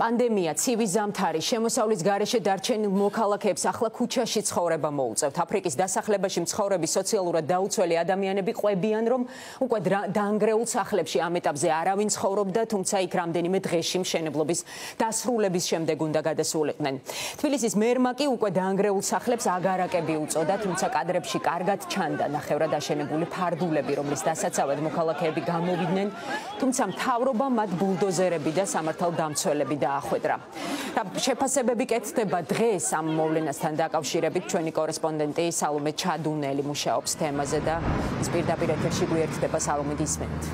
Პანდემია, ცივი ზამთარი, შემოსავლის გარეშე დარჩენილ მოქალაქეებს ახლა ქუჩაში ცხოვრება მოუწევთ. აფრიკის დასახლებაში მცხოვრები სოციალურად დაუცველი ადამიანები ყვებიან, რომ უკვე დაანგრეულ სახლებში ამ ეტაპზე არავინ ცხოვრობდა, თუმცა იქ რამდენიმე დღეში მშენებლობის დასრულების შემდეგ უნდა გადასულიყვნენ. თბილისის მერმა კი უკვე დაანგრეულ სახლებს აგარაკები უწოდა, თუმცა კადრებში კარგად ჩანდა ნახევრად აშენებული ფარდულები, რომლის დასაცავად მოქალაქეები გამოვიდნენ, თუმცა მთავრობა მათ ბულდოზერები და სამართალდამცველები დაახვედრა. შეფასებები კეთდება დღეს ამ მოვლენასთან დაკავშირებით ჩვენი კორესპონდენტი სალომე ჩადუნელი მუშაობს თემაზე და პირდაპირ ეთერში გვერდდება. სალომე, ისმენთ.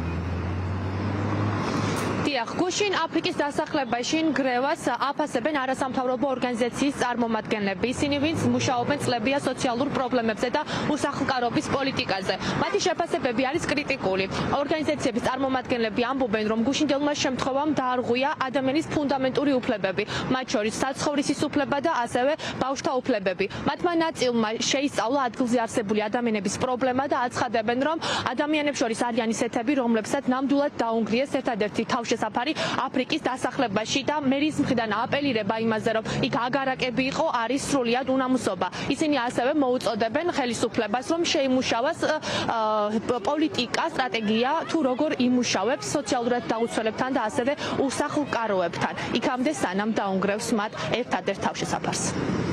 გუშინ აფრიკის დასახლებაში ნგრევას აფასებენ არასამთავრობო ორგანიზაციის წარმომადგენლები. ისინი, ვინც მუშაობენ წლებია სოციალურ პრობლემებზე და უსახლკარობის პოლიტიკაზე. მათი შეფასებები არის კრიტიკული. ორგანიზაციების წარმომადგენლები ამბობენ, რომ გუშინდელმა შემთხვევამ დაარღვია ადამიანის ფუნდამენტური უფლებები, მათ შორის საცხოვრისის უფლება და ასევე ბავშვთა უფლებები. მათმა ნაწილმა შეისწავლა ადგილზე არსებული ადამიანების პრობლემა და აცხადებენ, რომ ადამიანებს შორის არიან ისეთები, რომლებსაც ნამდვილად დაუნგრიეს ერთადერთი თავშესაფარი აფრიკის დასახლებაში და მერის მხრიდან აპელირება იმაზე, რომ იქ აგარაკები იყო, არის სრულიად უნამუსობა. ისინი ასევე მოუწოდებენ ხელისუფლებას, რომ შეიმუშავოს პოლიტიკა, სტრატეგია თუ როგორ იმუშავებს სოციალურად დაუცველებთან და ასევე უსახლკაროებთან, იქამდე სანამ დაუნგრევს მათ ერთადერთ თავშესაფარს.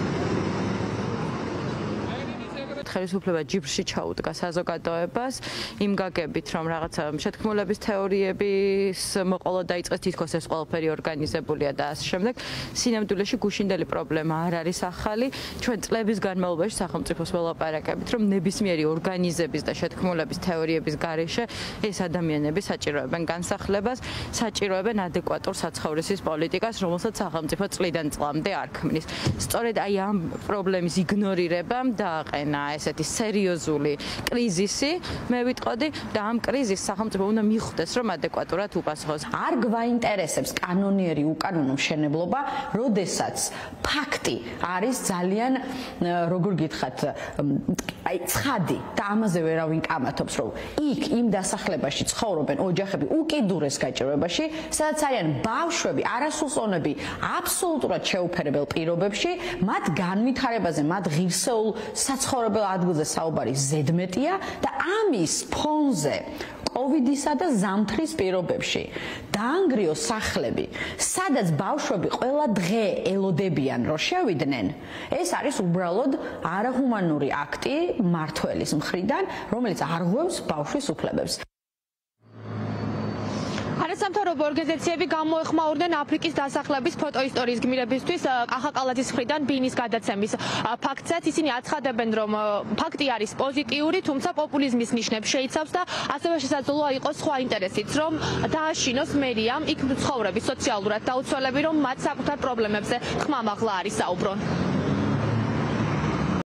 ხელისუფლება ჯიბრში ჩაუდგა საზოგადოებას იმ გაგებით, რომ რაღაცა შეთქმულების თეორიების მოყოლა დაიწყეს, თითქოს ეს ყველაფერი ორგანიზებულია და ასე შემდეგ. სინამდვილეში გუშინდელი პრობლემა არ არის ახალი. ჩვენ წლების განმავლობაში სახელმწიფოს ველაპარაკებით, რომ ნებისმიერი ორგანიზების და შეთქმულების თეორიების გარეშე ეს ადამიანები საჭიროებენ განსახლებას, საჭიროებენ ადეკვატურ საცხოვრისის პოლიტიკას, რომელსაც სახელმწიფო წლიდან წლამდე არ ქმნის. სწორედ აი ამ პრობლემის იგნორირებამ დააყენა ესეთი სერიოზული კრიზისი, მე ვიტყოდი და ამ კრიზისს სახელმწიფო უნდა მიხვდეს, რომ ადეკვატურად უპასუხოს. არ გვაინტერესებს კანონიერი უკანონო მშენებლობა, როდესაც ფაქტი არის ძალიან, როგორ გითხრათ, აი ცხადი და ამაზე ვერავინ კამათობს, რომ იქ იმ დასახლებაში ცხოვრობენ ოჯახები უკიდურეს გაჭირვებაში, სადაც არიან ბავშვები, არასრულწლოვნები, აბსოლუტურად შეუფერებელ პირობებში, მათ განვითარებაზე, მათ ღირსეულ საცხოვრებელ ადგილზე საუბარი ზედმეტია და ამის ფონზე კოვიდისა და ზამთრის პირობებში დაანგრიო სახლები, სადაც ბავშვები ყველა დღე ელოდებიან, რომ შევიდნენ, ეს არის უბრალოდ არაჰუმანური აქტი მმართველის მხრიდან, რომელიც არღვევს ბავშვის უფლებებს. არასამთავრობო ორგანიზაციები გამოეხმაურნენ აფრიკის დასახლების ფოტოისტორიის გმირებისთვის ახაკალაძის მხრიდან ბინის გადაცემის ფაქტსაც. ისინი აცხადებენ, რომ ფაქტი არის პოზიტიური, თუმცა პოპულიზმის ნიშნებს შეიცავს და ასევე შესაძლოა იყოს სხვა ინტერესიც, რომ დააშინოს მერიამ იქ მცხოვრები სოციალურად დაუცველები, რომ მათ საკუთარ პრობლემებზე ხმამაღლა არის საუბრონ.